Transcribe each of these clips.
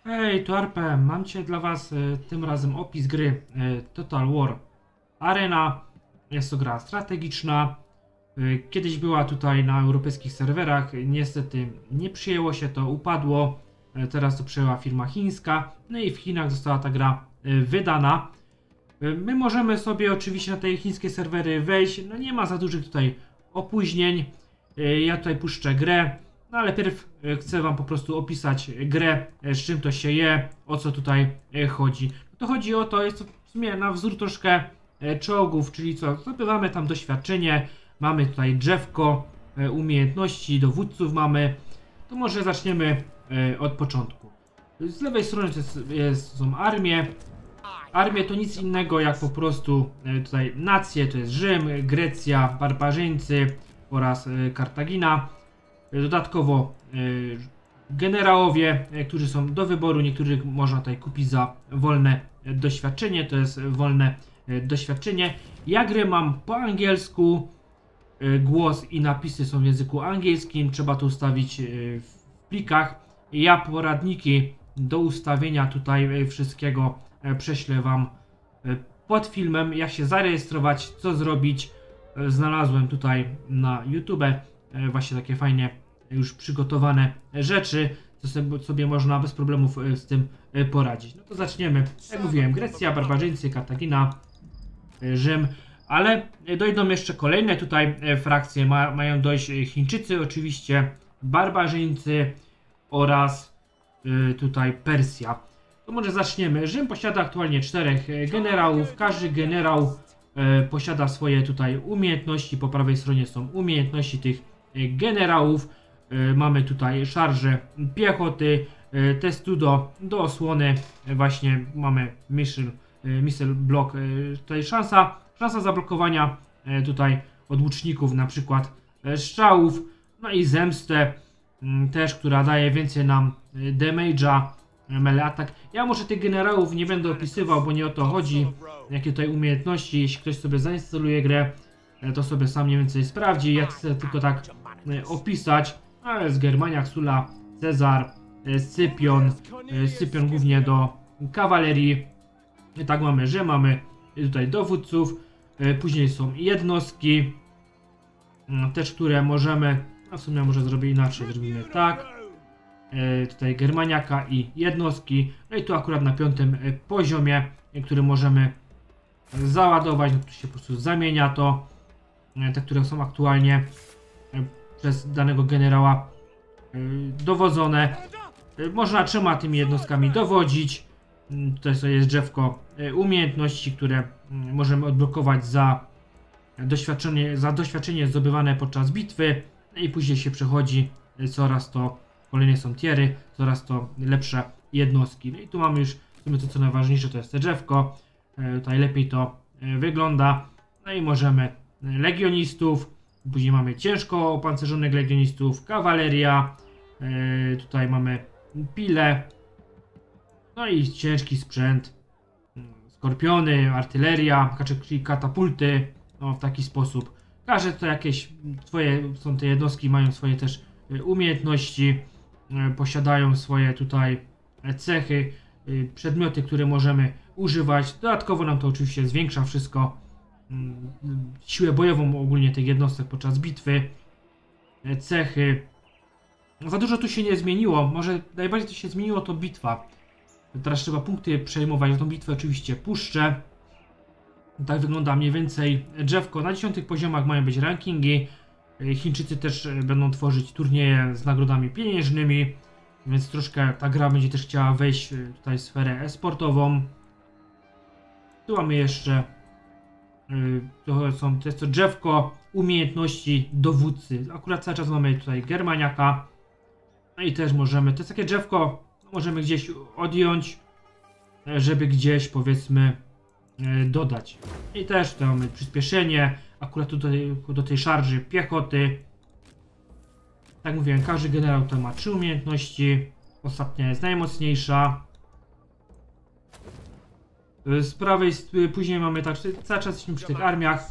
Hej, tu RPM, mam dzisiaj dla was tym razem opis gry Total War Arena. Jest to gra strategiczna. Kiedyś była tutaj na europejskich serwerach, niestety nie przyjęło się to, upadło. Teraz to przejęła firma chińska, no i w Chinach została ta gra wydana. My możemy sobie oczywiście na te chińskie serwery wejść, no nie ma za dużych tutaj opóźnień. Ja tutaj puszczę grę. No ale pierw chcę wam po prostu opisać grę, z czym to się je, o co tutaj chodzi. To chodzi o to, jest to w sumie na wzór troszkę czołgów, czyli co, zdobywamy tam doświadczenie, mamy tutaj drzewko umiejętności, dowódców mamy. To może zaczniemy od początku. Z lewej strony to są armie. Armie to nic innego jak po prostu tutaj nacje, to jest Rzym, Grecja, barbarzyńcy oraz Kartagina. Dodatkowo generałowie, którzy są do wyboru, niektórych można tutaj kupić za wolne doświadczenie, to jest wolne doświadczenie. Ja grę mam po angielsku, głos i napisy są w języku angielskim, trzeba to ustawić w plikach. Ja poradniki do ustawienia tutaj wszystkiego prześlę wam pod filmem, jak się zarejestrować, co zrobić. Znalazłem tutaj na YouTube właśnie takie fajnie już przygotowane rzeczy, co sobie można bez problemów z tym poradzić. No to zaczniemy. Jak mówiłem, Grecja, barbarzyńcy, Kartagina, Rzym, ale dojdą jeszcze kolejne tutaj frakcje. Mają dojść Chińczycy oczywiście, barbarzyńcy oraz tutaj Persja. To może zaczniemy. Rzym posiada aktualnie 4 generałów. Każdy generał posiada swoje tutaj umiejętności. Po prawej stronie są umiejętności tych generałów. Mamy tutaj szarże piechoty, testudo do osłony. Właśnie mamy missile block. Tutaj szansa zablokowania tutaj od łuczników, na przykład strzałów. No i zemstę też, która daje więcej nam damage'a. Melee atak. Ja może tych generałów nie będę opisywał, bo nie o to chodzi. Jakie tutaj umiejętności, jeśli ktoś sobie zainstaluje grę, to sobie sam mniej więcej sprawdzi. Ja chcę tylko tak opisać. Ale z Germaniak, Sulla, Cezar, Scypion. Scypion głównie do kawalerii. I tak mamy, że mamy tutaj dowódców. Później są jednostki. Też, które możemy, a w sumie może zrobię inaczej, zrobimy tak. Tutaj Germaniaka i jednostki. No i tu akurat na 5. poziomie, który możemy załadować, no tu się po prostu zamienia to. Te, które są aktualnie przez danego generała dowodzone. Można 3 tymi jednostkami dowodzić. Tutaj sobie jest drzewko umiejętności, które możemy odblokować za doświadczenie zdobywane podczas bitwy. I później się przechodzi coraz to, kolejne są tiery, coraz to lepsze jednostki. No i tu mamy już w sumie to, co najważniejsze, to jest to drzewko. Tutaj lepiej to wygląda. No i możemy legionistów, później mamy ciężko opancerzonych legionistów, kawaleria, tutaj mamy pile, no i ciężki sprzęt, skorpiony, artyleria, czyli katapulty, no w taki sposób. Każde to jakieś są te jednostki, mają swoje też umiejętności, posiadają swoje tutaj cechy, przedmioty, które możemy używać. Dodatkowo nam to oczywiście zwiększa wszystko, siłę bojową ogólnie tych jednostek podczas bitwy, cechy. Za dużo tu się nie zmieniło, może najbardziej to się zmieniło to bitwa. Teraz trzeba punkty przejmować, tą bitwę oczywiście puszczę. Tak wygląda mniej więcej drzewko. Na 10 poziomach mają być rankingi. Chińczycy też będą tworzyć turnieje z nagrodami pieniężnymi, więc troszkę ta gra będzie też chciała wejść tutaj w sferę e-sportową. Tu mamy jeszcze to jest to drzewko umiejętności dowódcy. Akurat cały czas mamy tutaj Germaniaka. No i też możemy, to jest takie drzewko, możemy gdzieś odjąć, żeby gdzieś powiedzmy dodać. I też tutaj mamy przyspieszenie, akurat tutaj do tej szarży piechoty. Tak mówiłem, każdy generał tutaj ma 3 umiejętności. Ostatnia jest najmocniejsza. Z prawej, później mamy tak, cały czas jesteśmy przy tych armiach.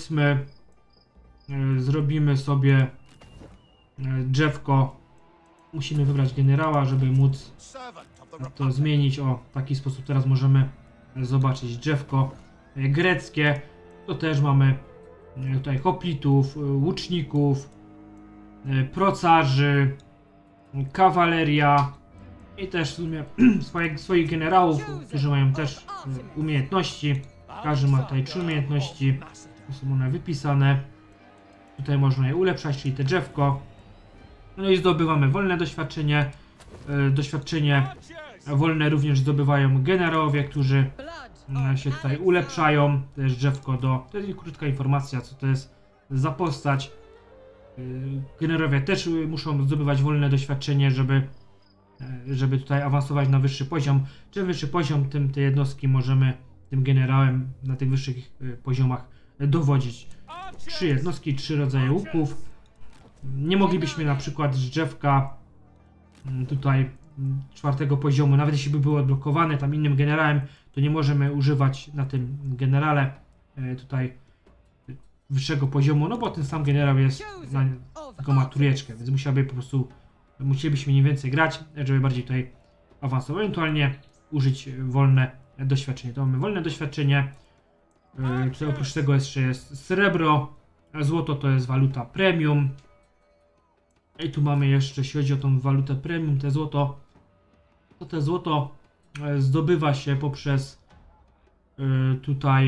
Powiedzmy, zrobimy sobie drzewko musimy wybrać generała, żeby móc to zmienić. O, w taki sposób teraz możemy zobaczyć drzewko greckie. To też mamy tutaj hoplitów, łuczników, procarzy, kawaleria i też w sumie swoich generałów, którzy mają też umiejętności. Każdy ma tutaj 3 umiejętności, są one wypisane. Tutaj można je ulepszać, czyli te drzewko. No i zdobywamy wolne doświadczenie. Doświadczenie wolne również zdobywają generałowie, którzy się tutaj ulepszają. To jest drzewko to jest krótka informacja, co to jest za postać. Generowie też muszą zdobywać wolne doświadczenie, żeby tutaj awansować na wyższy poziom. Czym wyższy poziom, tym te jednostki możemy tym generałem na tych wyższych poziomach dowodzić. 3 jednostki, 3 rodzaje łuków. Nie moglibyśmy na przykład z drzewka tutaj 4 poziomu, nawet jeśli by było odblokowane tam innym generałem, to nie możemy używać na tym generale tutaj wyższego poziomu, no bo ten sam generał jest, tylko ma trójeczkę, więc musielibyśmy mniej więcej grać, żeby bardziej tutaj awansować, ewentualnie użyć wolne doświadczenie. To mamy wolne doświadczenie, tutaj oprócz tego jeszcze jest srebro, złoto to jest waluta premium. I tu mamy jeszcze, jeśli chodzi o tą walutę premium, te złoto zdobywa się poprzez tutaj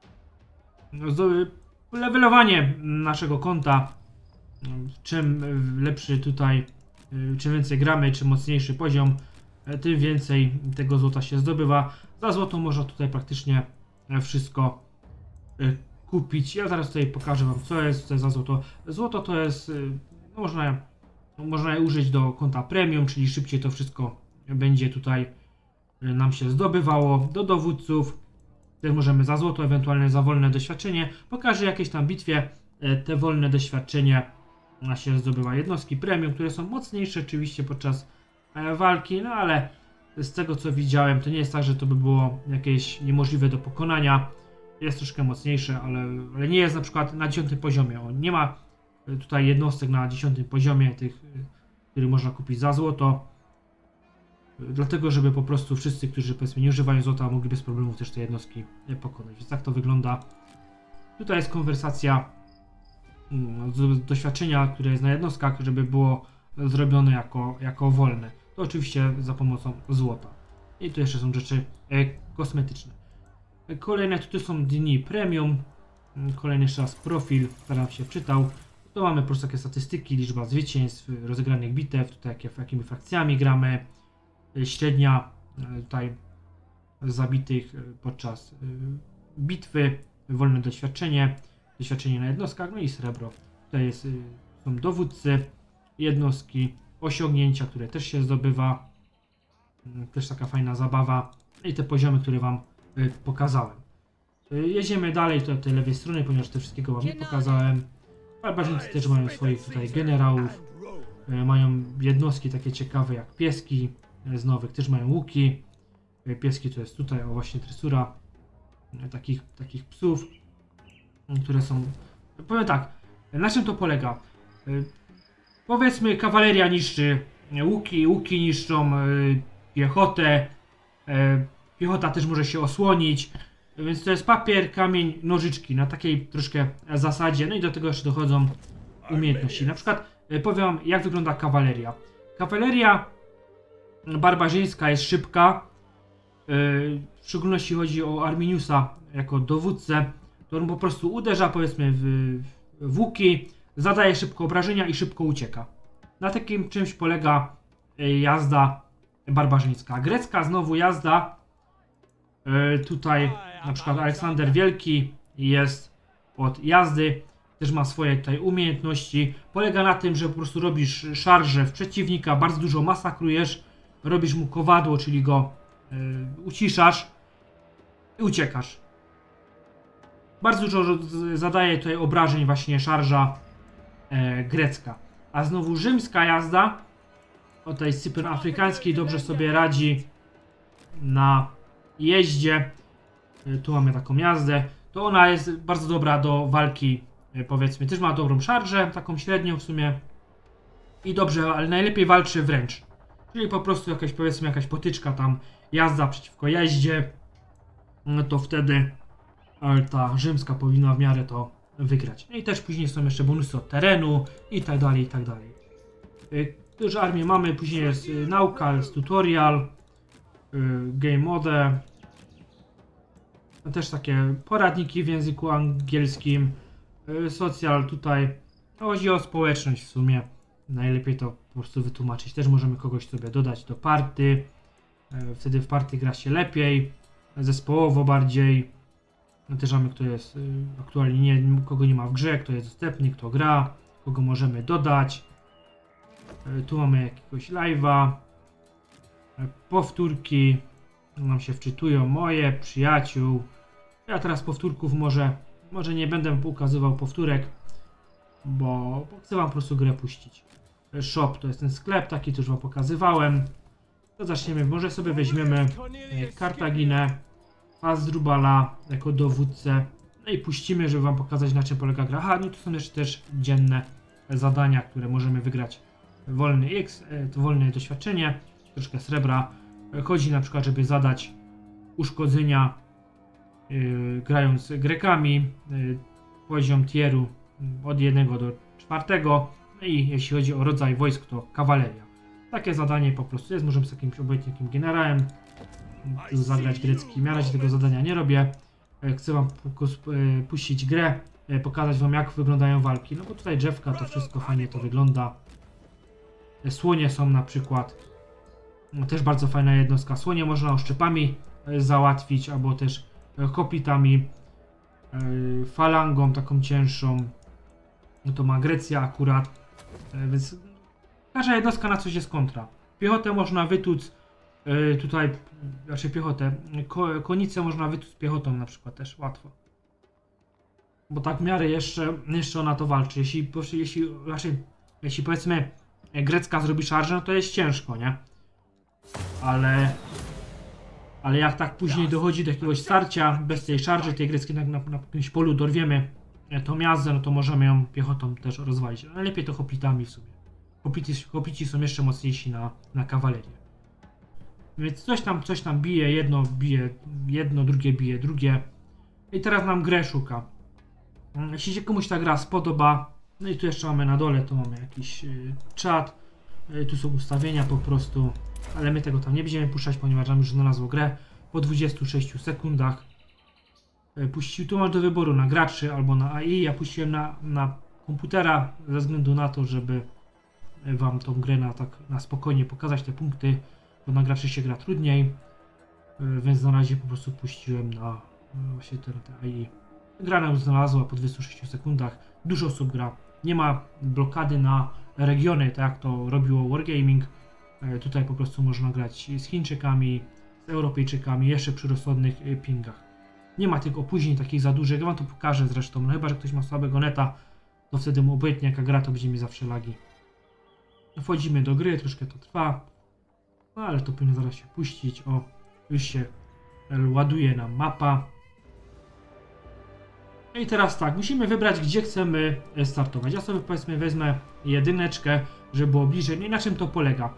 levelowanie naszego konta. Czym lepszy tutaj, czym więcej gramy, czym mocniejszy poziom, tym więcej tego złota się zdobywa. Za złoto można tutaj praktycznie wszystko kupić. Ja zaraz tutaj pokażę wam, co jest za złoto. Złoto to jest, można je użyć do konta premium, czyli szybciej to wszystko będzie tutaj nam się zdobywało. Do dowódców też możemy za złoto, ewentualnie za wolne doświadczenie. Po każdej jakiejś tam bitwie te wolne doświadczenie się zdobywa. Jednostki premium, które są mocniejsze oczywiście podczas walki, no ale z tego co widziałem, to nie jest tak, że to by było jakieś niemożliwe do pokonania. Jest troszkę mocniejsze, ale nie jest na przykład na 10 poziomie. On nie ma tutaj jednostek na 10 poziomie, tych, które można kupić za złoto. Dlatego, żeby po prostu wszyscy, którzy powiedzmy nie używają złota, mogli bez problemów też te jednostki pokonać. Więc tak to wygląda. Tutaj jest konwersacja doświadczenia, które jest na jednostkach, żeby było zrobione jako wolne. To oczywiście za pomocą złota. I tu jeszcze są rzeczy kosmetyczne. Kolejne tutaj są dni premium. Kolejny jeszcze raz profil, staram się wczytał. To mamy po prostu takie statystyki, liczba zwycięstw, rozegranych bitew, tutaj jakimi frakcjami gramy, średnia tutaj zabitych podczas bitwy, wolne doświadczenie, doświadczenie na jednostkach, no i srebro. Tutaj są dowódcy, jednostki, osiągnięcia, które też się zdobywa, też taka fajna zabawa i te poziomy, które wam pokazałem. Jedziemy dalej do tej lewej strony, ponieważ te wszystkiego wam nie pokazałem. Barbarzyńcy też mają swoich tutaj generałów, mają jednostki takie ciekawe jak pieski, z nowych też mają łuki. Pieski to jest tutaj, o właśnie tresura takich psów, które są, powiem tak, na czym to polega? Powiedzmy kawaleria niszczy łuki niszczą piechotę, piechota też może się osłonić, więc to jest papier, kamień, nożyczki na takiej troszkę zasadzie. No i do tego jeszcze dochodzą umiejętności. Na przykład powiem wam, jak wygląda kawaleria. Kawaleria barbarzyńska jest szybka, w szczególności chodzi o Arminiusa jako dowódcę, to on po prostu uderza powiedzmy w łuki, zadaje szybko obrażenia i szybko ucieka. Na takim czymś polega jazda barbarzyńska. Grecka znowu jazda, tutaj na przykład Aleksander Wielki jest od jazdy, też ma swoje tutaj umiejętności. Polega na tym, że po prostu robisz szarże w przeciwnika, bardzo dużo masakrujesz, robisz mu kowadło, czyli go uciszasz i uciekasz. Bardzo dużo zadaje tutaj obrażeń właśnie szarża grecka. A znowu rzymska jazda, tutaj z Cypern afrykańskiej dobrze sobie radzi na jeździe. Tu mamy taką jazdę. To ona jest bardzo dobra do walki, powiedzmy. Też ma dobrą szarżę, taką średnią w sumie. I dobrze, ale najlepiej walczy wręcz. Czyli po prostu jakaś, powiedzmy, jakaś potyczka tam, jazda przeciwko jeździe. No to wtedy ta rzymska powinna w miarę to wygrać. No i też później są jeszcze bonusy od terenu i tak dalej, i tak dalej. Już armię mamy, później jest nauka, jest tutorial, game mode. Też takie poradniki w języku angielskim, social tutaj. Chodzi o społeczność w sumie. Najlepiej to po prostu wytłumaczyć. Też możemy kogoś sobie dodać do party. Wtedy w party gra się lepiej, zespołowo bardziej. Też mamy, kto jest aktualnie, kogo nie ma w grze, kto jest dostępny, kto gra, kogo możemy dodać. Tu mamy jakiegoś live'a. Powtórki nam się wczytują, moje, przyjaciół. Ja teraz powtórków może nie będę ukazywał powtórek, bo chcę wam po prostu grę puścić. Shop to jest ten sklep, taki to już wam pokazywałem. To zaczniemy, może sobie weźmiemy Kartaginę, Hasdrubala jako dowódcę. No i puścimy, żeby wam pokazać, na czym polega gra. Aha, no tu są jeszcze też dzienne zadania, które możemy wygrać. Wolny X, to wolne doświadczenie, troszkę srebra. Chodzi na przykład, żeby zadać uszkodzenia grając Grekami, poziom tieru od 1 do 4. No i jeśli chodzi o rodzaj wojsk, to kawaleria. Takie zadanie po prostu jest, możemy z jakimś obojętnym generałem tu zagrać grecki. Ja na razie tego zadania nie robię. Chcę wam puścić grę, pokazać wam, jak wyglądają walki. No bo tutaj drzewka, to wszystko fajnie to wygląda. Słonie są na przykład. Też bardzo fajna jednostka. Słonie można oszczepami załatwić, albo też hoplitami, falangą taką cięższą. No to ma Grecja akurat. Więc każda jednostka na coś jest kontra. Piechotę można wytłuc tutaj, znaczy piechotę, konicę można wytłuc piechotą na przykład też łatwo. Bo tak w miarę jeszcze ona to walczy. Jeśli powiedzmy grecka zrobi szarżę, no to jest ciężko, nie? Ale jak tak później dochodzi do jakiegoś starcia, bez tej szarży, tej greckiej na jakimś polu dorwiemy tą jazdę, no to możemy ją piechotą też rozwalić. Ale lepiej to hoplitami w sumie. Hoplici są jeszcze mocniejsi na kawalerię. Więc coś tam bije, jedno, drugie bije, drugie. I teraz nam grę szuka. Jeśli się komuś ta gra spodoba, no i tu jeszcze mamy na dole, to mamy jakiś czat. Tu są ustawienia po prostu, ale my tego tam nie będziemy puszczać, ponieważ nam już znalazło grę po 26 sekundach. Tu masz do wyboru na graczy albo na AI. Ja puściłem na komputera ze względu na to, żeby wam tą grę na spokojnie pokazać te punkty, bo na graczy się gra trudniej, więc na razie po prostu puściłem na właśnie te AI. Gra nam znalazła po 26 sekundach, dużo osób gra, nie ma blokady na regiony, tak jak to robiło Wargaming. Tutaj po prostu można grać z Chińczykami, z Europejczykami, jeszcze przy rozsądnych pingach. Nie ma tych opóźnień takich za dużych, ja wam to pokażę zresztą, no chyba że ktoś ma słabego neta, to wtedy mu obojętnie jaka gra, to będzie mi zawsze lagi. Wchodzimy do gry, troszkę to trwa, no ale to powinno zaraz się puścić. O, już się ładuje nam mapa. No i teraz tak, musimy wybrać, gdzie chcemy startować. Ja sobie powiedzmy wezmę jedyneczkę, żeby było bliżej. No i na czym to polega?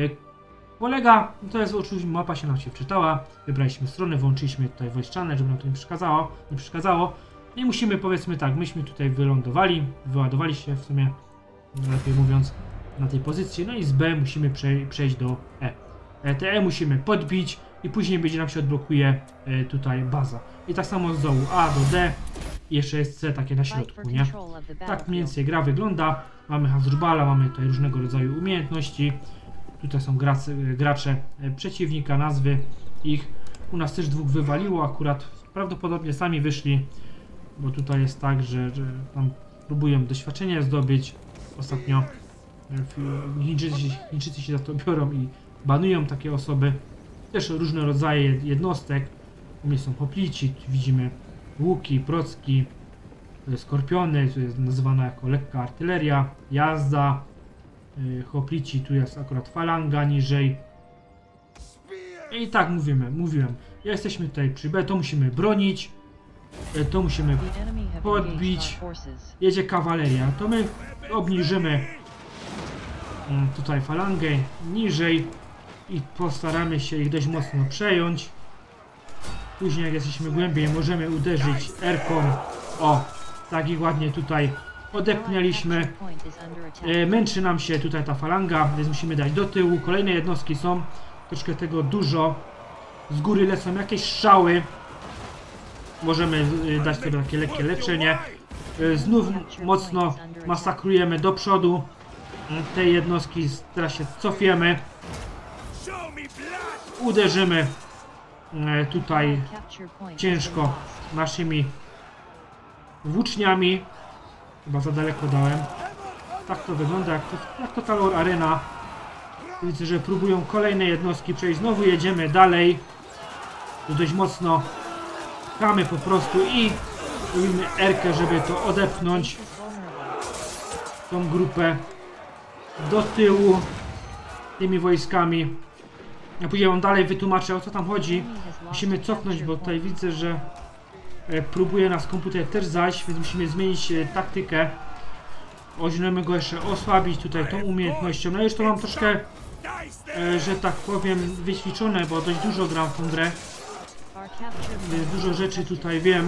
To jest oczywiście, mapa się nam się wczytała, wybraliśmy stronę, włączyliśmy tutaj voice channel, żeby nam to nie przeszkadzało. No i musimy, powiedzmy tak, myśmy tutaj wyładowali się w sumie, lepiej mówiąc, na tej pozycji, no i z B musimy przejść do E. Te E musimy podbić i później będzie nam się odblokuje tutaj baza. I tak samo z dołu A do D, i jeszcze jest C takie na środku, nie? Tak mniej więcej gra wygląda. Mamy Hasdrubala, mamy tutaj różnego rodzaju umiejętności. Tutaj są gracze przeciwnika, nazwy ich. U nas też dwóch wywaliło, akurat prawdopodobnie sami wyszli, bo tutaj jest tak, że tam próbują doświadczenie zdobyć. Ostatnio Chińczycy się za to biorą i banują takie osoby. Też różne rodzaje jednostek. U mnie są hoplici, tu widzimy łuki, procki, skorpiony, tu jest nazywana jako lekka artyleria, jazda, hoplici, tu jest akurat falanga niżej. I tak mówiłem, jesteśmy tutaj przy B, to musimy bronić, to musimy podbić, jedzie kawaleria, to my obniżymy tutaj falangę niżej i postaramy się ich dość mocno przejąć. Później jak jesteśmy głębiej, możemy uderzyć R-ką. O, tak i ładnie tutaj odepchnęliśmy. Męczy nam się tutaj ta falanga, więc musimy dać do tyłu. Kolejne jednostki są, troszkę tego dużo. Z góry lecą jakieś strzały. Możemy dać sobie takie lekkie leczenie. Znów mocno masakrujemy do przodu te jednostki, teraz się cofiemy. Uderzymy tutaj ciężko naszymi włóczniami. Chyba za daleko dałem. Tak to wygląda jak Total War Arena. Widzę, że próbują kolejne jednostki przejść. Znowu jedziemy dalej. Tu dość mocno pchamy po prostu i robimy R-kę, żeby to odepchnąć. Tą grupę do tyłu tymi wojskami. Ja później wam dalej wytłumaczę, o co tam chodzi. Musimy cofnąć, bo tutaj widzę, że próbuje nas komputer też zajść, więc musimy zmienić taktykę. Możemy go jeszcze osłabić tutaj tą umiejętnością. No już to mam troszkę, że tak powiem, wyćwiczone, bo dość dużo gram w tą grę. Więc dużo rzeczy tutaj wiem.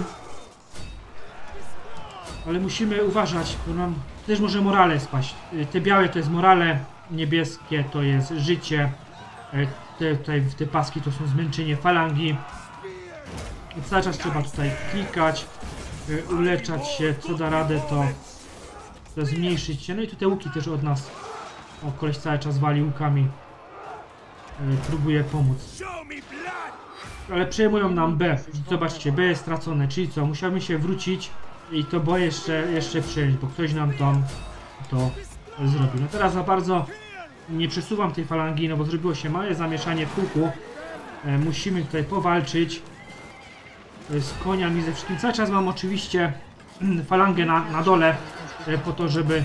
Ale musimy uważać, bo nam też może morale spaść. Te białe to jest morale, niebieskie to jest życie. Te paski to są zmęczenie falangi. Cały czas trzeba tutaj klikać, uleczać się, co da radę to zmniejszyć się. No i tutaj łuki też od nas. O, koleś cały czas wali łukami. Próbuje pomóc. Ale przejmują nam B. Zobaczcie, B jest stracone, czyli co? Musiałbym się wrócić i to B jeszcze przejąć, bo ktoś nam tam to zrobił. No teraz za bardzo nie przesuwam tej falangi, no bo zrobiło się małe zamieszanie w pułku. Musimy tutaj powalczyć z koniami, ze wszystkim. Cały czas mam oczywiście falangę na dole, po to, żeby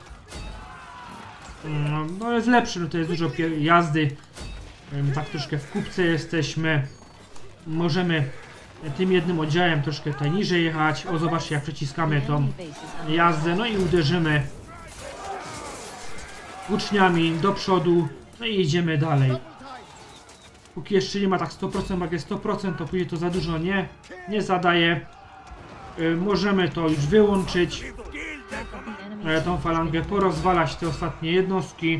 no jest lepszy, no to jest dużo jazdy. Tak troszkę w kupce jesteśmy. Możemy tym jednym oddziałem troszkę tutaj niżej jechać. O, zobaczcie, jak przeciskamy tą jazdę. No i uderzymy włóczniami do przodu. No i jedziemy dalej. Póki jeszcze nie ma tak 100%, jak jest 100%, to później to za dużo nie zadaje. Możemy to już wyłączyć. Tą falangę, porozwalać te ostatnie jednostki.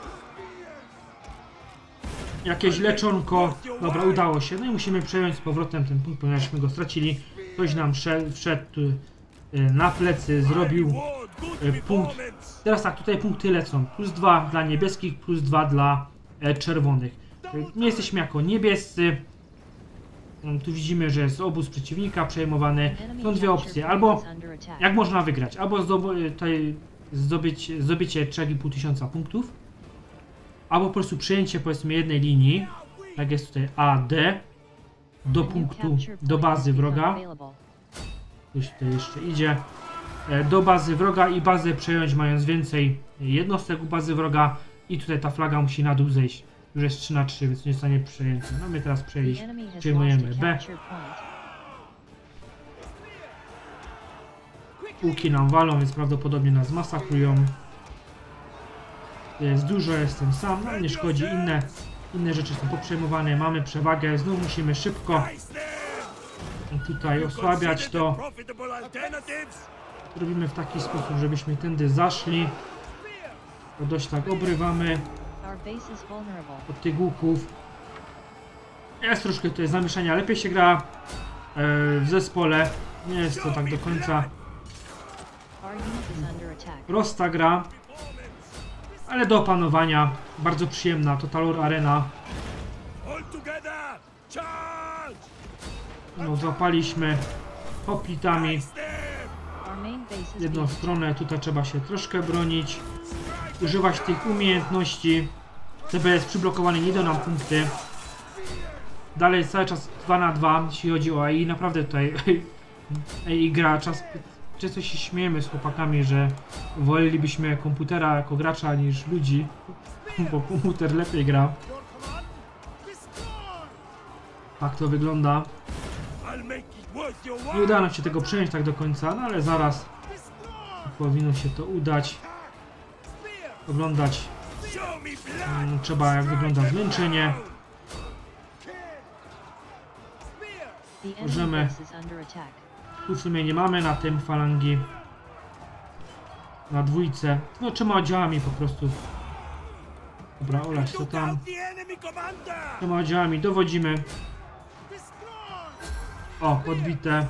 Jakieś leczonko. Dobra, udało się. No i musimy przejąć z powrotem ten punkt, ponieważśmy go stracili. Ktoś nam wszedł na plecy, zrobił punkt. Teraz tak, tutaj punkty lecą. +2 dla niebieskich, +2 dla czerwonych. My jesteśmy jako niebiescy. Tu widzimy, że jest obóz przeciwnika przejmowany. Są dwie opcje. Albo jak można wygrać? Albo zdobycie 3500 punktów. Albo po prostu przejęcie, powiedzmy, jednej linii. Tak jest tutaj AD. Do punktu, do bazy wroga. Ktoś tutaj jeszcze idzie. Do bazy wroga i bazę przejąć, mając więcej jednostek u bazy wroga. I tutaj ta flaga musi na dół zejść. Już jest 3-3, więc nie zostanie przejęte. No my teraz przejmujemy B. Łuki nam walą, więc prawdopodobnie nas masakrują. Jest dużo, jestem sam, no nie szkodzi. Inne rzeczy są poprzejmowane, mamy przewagę. Znów musimy szybko tutaj osłabiać to. Robimy w taki sposób, żebyśmy tędy zaszli. To dość tak obrywamy od tych łuków. Jest troszkę tutaj zamieszania, lepiej się gra w zespole. Nie jest to tak do końca prosta gra, ale do opanowania. Bardzo przyjemna Total War Arena. No, złapaliśmy hoplitami jedną stronę. Tutaj trzeba się troszkę bronić, używać tych umiejętności. TB jest przyblokowany, nie da nam punkty. Dalej cały czas 2 na 2, jeśli chodzi o AI. Naprawdę tutaj AI gra. Często się śmiejemy z chłopakami, że wolelibyśmy komputera jako gracza niż ludzi, bo komputer lepiej gra. Tak to wygląda. Nie udało nam się tego przejąć tak do końca, no ale zaraz powinno się to udać. Oglądać Trzeba, jak wygląda zmęczenie. Możemy. Tu w sumie nie mamy na tym falangi. Na dwójce. No 3 oddziałami po prostu. Dobra, olać to tam. 3 oddziałami dowodzimy. O, podbite.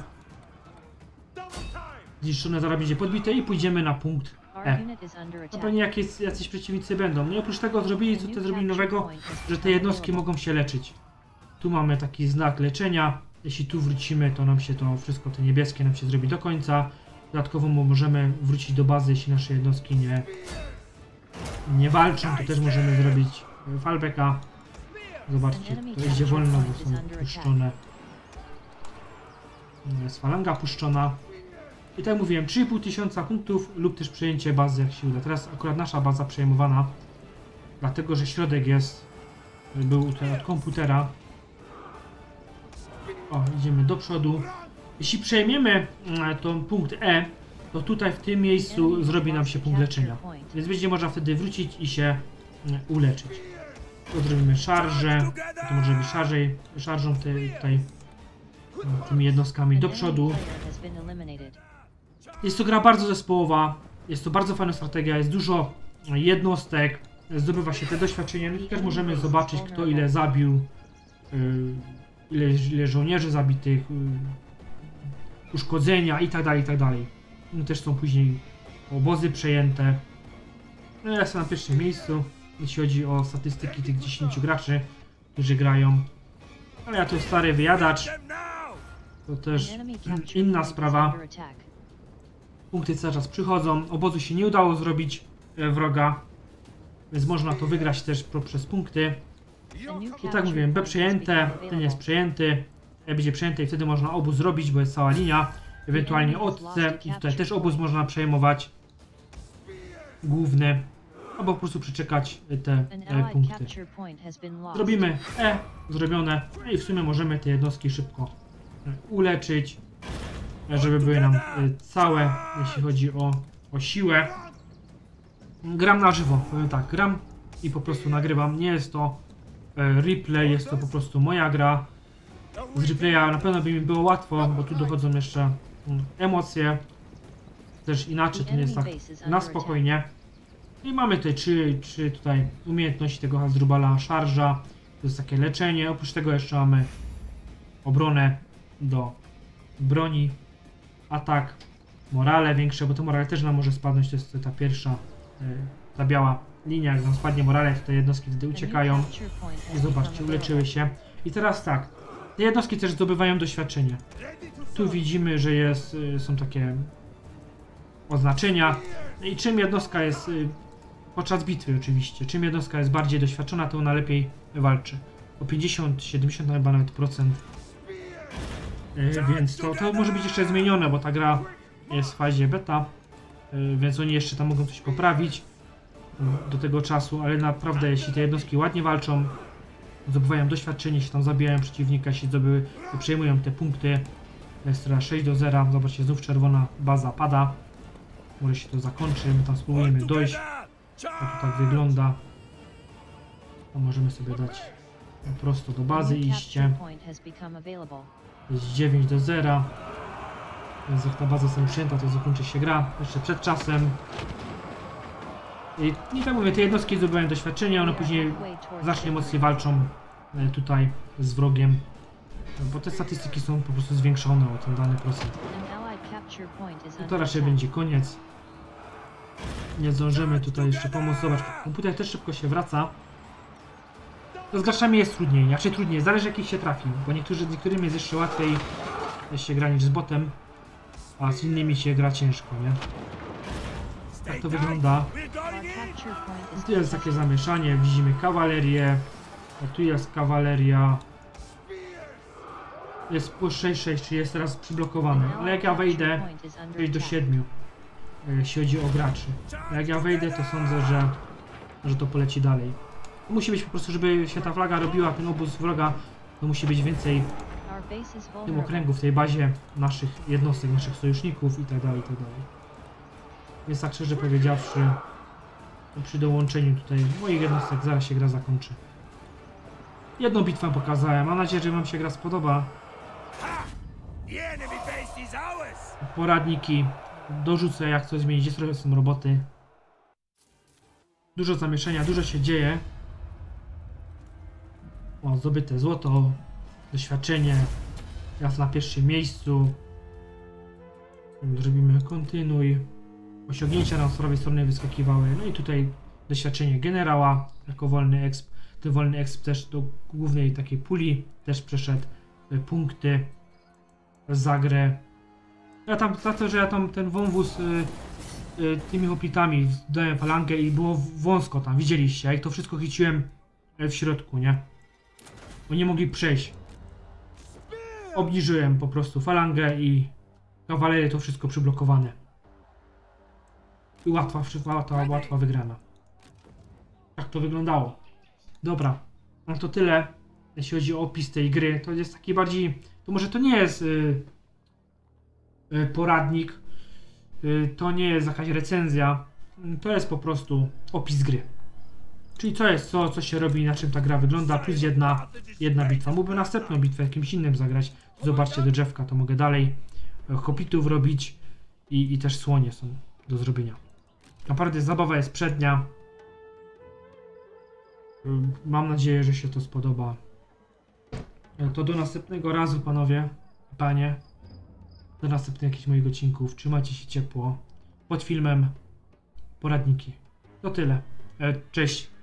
Zniszczone, zaraz będzie podbite i pójdziemy na punkt E. No pewnie jacyś przeciwnicy będą. No i oprócz tego zrobili, co to zrobili nowego, że te jednostki mogą się leczyć. Tu mamy taki znak leczenia. Jeśli tu wrócimy, to nam się to wszystko, te niebieskie nam się zrobi do końca. Dodatkowo możemy wrócić do bazy, jeśli nasze jednostki nie walczą, to też możemy zrobić fallbacka. Zobaczcie, to idzie wolno, bo są puszczone. Jest falanga puszczona. I tak jak mówiłem, 3500 punktów lub też przejęcie bazy, jak się uda. Teraz akurat nasza baza przejmowana, dlatego że środek był tutaj od komputera. O, idziemy do przodu. Jeśli przejmiemy ten punkt E, to tutaj w tym miejscu zrobi nam się punkt leczenia. Więc będzie można wtedy wrócić i się uleczyć. Tu zrobimy szarżę. To może być szarżą tutaj tymi jednostkami do przodu. Jest to gra bardzo zespołowa. Jest to bardzo fajna strategia. Jest dużo jednostek. Zdobywa się te doświadczenia. I też możemy zobaczyć, kto ile zabił. Ile żołnierzy zabitych, uszkodzenia i tak dalej, i tak dalej. No też są później obozy przejęte. No ja jestem na pierwszym miejscu, jeśli chodzi o statystyki tych 10 graczy, którzy grają. Ale ja to stary wyjadacz. To też inna sprawa. Punkty cały czas przychodzą. Obozu się nie udało zrobić wroga, więc można to wygrać też poprzez punkty. I tak mówiłem, B przejęte, ten jest przejęty, E będzie przejęty i wtedy można obóz zrobić, bo jest cała linia. Ewentualnie od C i tutaj też obóz można przejmować. Główny. Albo po prostu przeczekać te punkty. Zrobimy E, zrobione. No i w sumie możemy te jednostki szybko uleczyć, żeby były nam całe, jeśli chodzi o siłę. Gram na żywo, powiem tak, gram i po prostu nagrywam. Nie jest to replay, jest to po prostu moja gra. Z replaya na pewno by mi było łatwo, bo tu dochodzą jeszcze emocje. Też inaczej, to nie jest tak na spokojnie. I mamy tutaj trzy tutaj umiejętności tego Hasdrubala. Szarża, to jest takie leczenie. Oprócz tego jeszcze mamy obronę do broni, atak, morale większe, bo to morale też nam może spadnąć. To jest ta pierwsza, ta biała linia. Jak nam spadnie morale, to te jednostki wtedy uciekają. I zobaczcie, uleczyły się. I teraz tak, te jednostki też zdobywają doświadczenie. Tu widzimy, że są takie oznaczenia. I czym jednostka jest, podczas bitwy oczywiście, czym jednostka jest bardziej doświadczona, to ona lepiej walczy. O 50, 70 chyba nawet procent. Więc to może być jeszcze zmienione, bo ta gra jest w fazie beta. Więc oni jeszcze tam mogą coś poprawić do tego czasu, ale naprawdę jeśli te jednostki ładnie walczą, zdobywają doświadczenie, się tam zabijają przeciwnika, się przejmują te punkty. Jest teraz 6-0, zobaczcie, znów czerwona baza pada. Może się to zakończy, my tam spróbujemy dojść. To tak wygląda. To możemy sobie dać prosto do bazy iście. Jest 9-0. Więc jak ta baza zostanie przyjęta, to zakończy się gra jeszcze przed czasem. I tak mówię, te jednostki zdobywają doświadczenie, one później znacznie mocniej walczą tutaj z wrogiem. Bo te statystyki są po prostu zwiększone o ten dany procent. No to raczej będzie koniec. Nie zdążymy tutaj jeszcze pomóc. Zobacz, komputer też szybko się wraca. To z graczami jest trudniej, raczej trudniej, zależy jakich się trafi, bo niektórym jest jeszcze łatwiej się gra niż z botem, a z innymi się gra ciężko, nie? Tak to wygląda. I tu jest takie zamieszanie, widzimy kawalerię, a tu jest kawaleria. Jest po 6-6, czyli jest teraz przyblokowane, ale jak ja wejdę, wejść do 7, jeśli chodzi o graczy. A jak ja wejdę, to sądzę, że to poleci dalej. Musi być po prostu, żeby się ta flaga robiła, ten obóz wroga, to musi być więcej w tym okręgu, w tej bazie naszych jednostek, naszych sojuszników i tak dalej, i tak dalej. Więc tak szczerze powiedziawszy, przy dołączeniu tutaj moich jednostek zaraz się gra zakończy. Jedną bitwę pokazałem, mam nadzieję, że wam się gra spodoba. Poradniki dorzucę, jak coś zmienić, jest trochę są roboty. Dużo zamieszania, dużo się dzieje. O, zdobyte złoto, doświadczenie, teraz na pierwszym miejscu. Zrobimy kontynuuj. Osiągnięcia na prawej stronie wyskakiwały. No i tutaj doświadczenie generała jako wolny exp. Ten wolny exp też do głównej takiej puli też przeszedł punkty za grę. Ja tam, za to, że ja tam ten wąwóz tymi hoplitami dałem falangę i było wąsko tam, widzieliście, jak to wszystko chyciłem w środku, nie? Bo nie mogli przejść. Obniżyłem po prostu falangę i kawalerię to wszystko przyblokowane. I łatwa wygrana. Tak to wyglądało. Dobra, no to tyle, jeśli chodzi o opis tej gry. To jest taki bardziej, to może to nie jest poradnik, to nie jest jakaś recenzja, to jest po prostu opis gry. Czyli co jest, co się robi, na czym ta gra wygląda, plus jedna bitwa. Mógłbym następną bitwę jakimś innym zagrać. Zobaczcie, do drzewka to mogę dalej hoplitów robić i też słonie są do zrobienia. Naprawdę zabawa jest przednia. Mam nadzieję, że się to spodoba. To do następnego razu, panowie, panie. Do następnych jakichś moich odcinków. Trzymajcie się ciepło. Pod filmem poradniki. To tyle. Cześć.